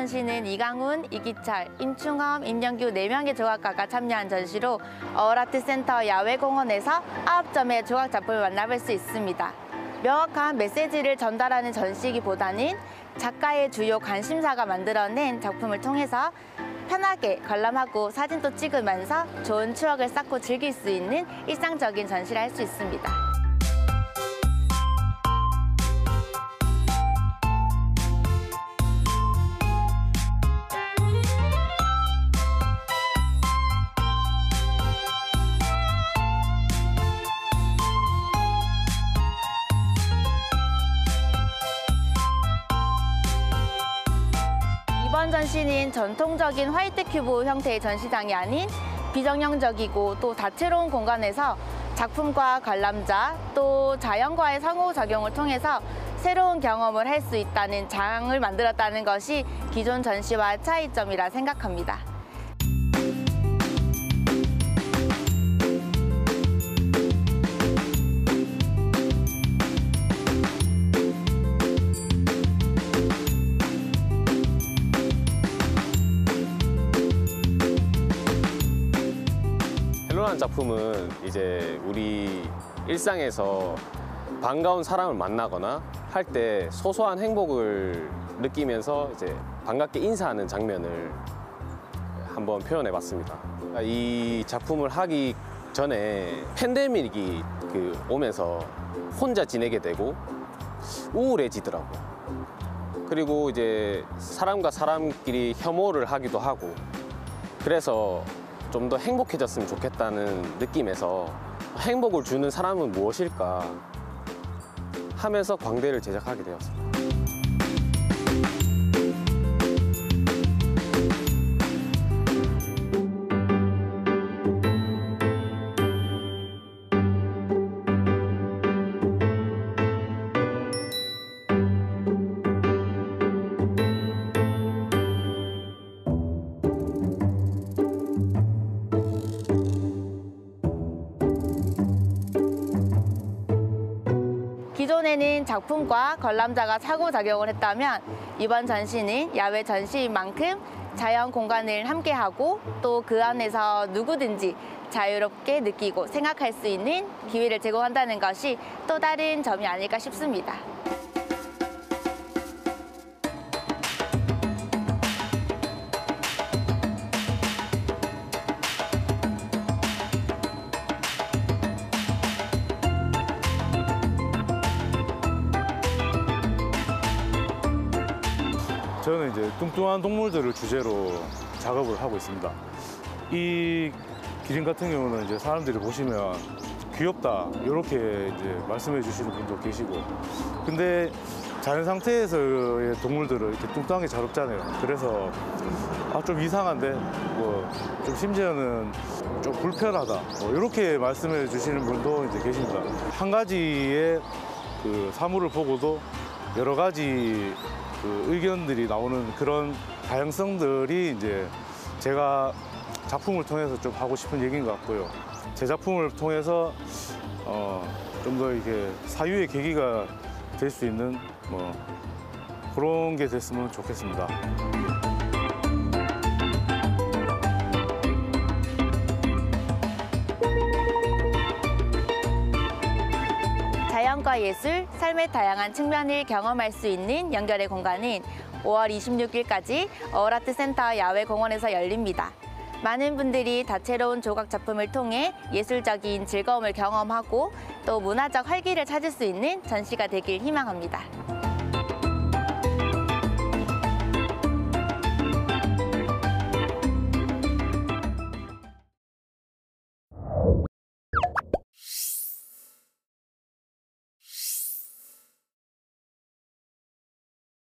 전시는 이강훈, 이기철, 임충엄, 임영규 4명의 조각가가 참여한 전시로 어울아트센터 야외공원에서 9점의 조각 작품을 만나볼 수 있습니다. 명확한 메시지를 전달하는 전시기보다는 작가의 주요 관심사가 만들어낸 작품을 통해서 편하게 관람하고 사진도 찍으면서 좋은 추억을 쌓고 즐길 수 있는 일상적인 전시를 할 수 있습니다. 이번 전시는 전통적인 화이트 큐브 형태의 전시장이 아닌 비정형적이고 또 다채로운 공간에서 작품과 관람자 또 자연과의 상호작용을 통해서 새로운 경험을 할 수 있다는 장을 만들었다는 것이 기존 전시와 차이점이라 생각합니다. 헬로라는 작품은 이제 우리 일상에서 반가운 사람을 만나거나 할 때 소소한 행복을 느끼면서 이제 반갑게 인사하는 장면을 한번 표현해 봤습니다. 이 작품을 하기 전에 팬데믹이 오면서 혼자 지내게 되고 우울해지더라고요. 그리고 이제 사람과 사람끼리 혐오를 하기도 하고 그래서 좀 더 행복해졌으면 좋겠다는 느낌에서 행복을 주는 사람은 무엇일까 하면서 광대를 제작하게 되었습니다. 기존에는 작품과 관람자가 상호작용을 했다면 이번 전시는 야외 전시인 만큼 자연 공간을 함께하고 또 그 안에서 누구든지 자유롭게 느끼고 생각할 수 있는 기회를 제공한다는 것이 또 다른 점이 아닐까 싶습니다. 저는 이제 뚱뚱한 동물들을 주제로 작업을 하고 있습니다. 이 기린 같은 경우는 이제 사람들이 보시면 귀엽다 이렇게 이제 말씀해 주시는 분도 계시고, 근데 자연 상태에서의 동물들은 이렇게 뚱뚱하게 잘 없잖아요. 그래서 좀 이상한데 좀 심지어는 좀 불편하다 이렇게 말씀해 주시는 분도 이제 계십니다. 한 가지의 사물을 보고도 여러 가지 의견들이 나오는 그런 다양성들이 이제 제가 작품을 통해서 좀 하고 싶은 얘기인 것 같고요. 제 작품을 통해서 좀 더 이게 사유의 계기가 될 수 있는 그런 게 됐으면 좋겠습니다. 자연과 예술, 삶의 다양한 측면을 경험할 수 있는 연결의 공간은 5월 26일까지 어울아트센터 야외공원에서 열립니다. 많은 분들이 다채로운 조각 작품을 통해 예술적인 즐거움을 경험하고 또 문화적 활기를 찾을 수 있는 전시가 되길 희망합니다.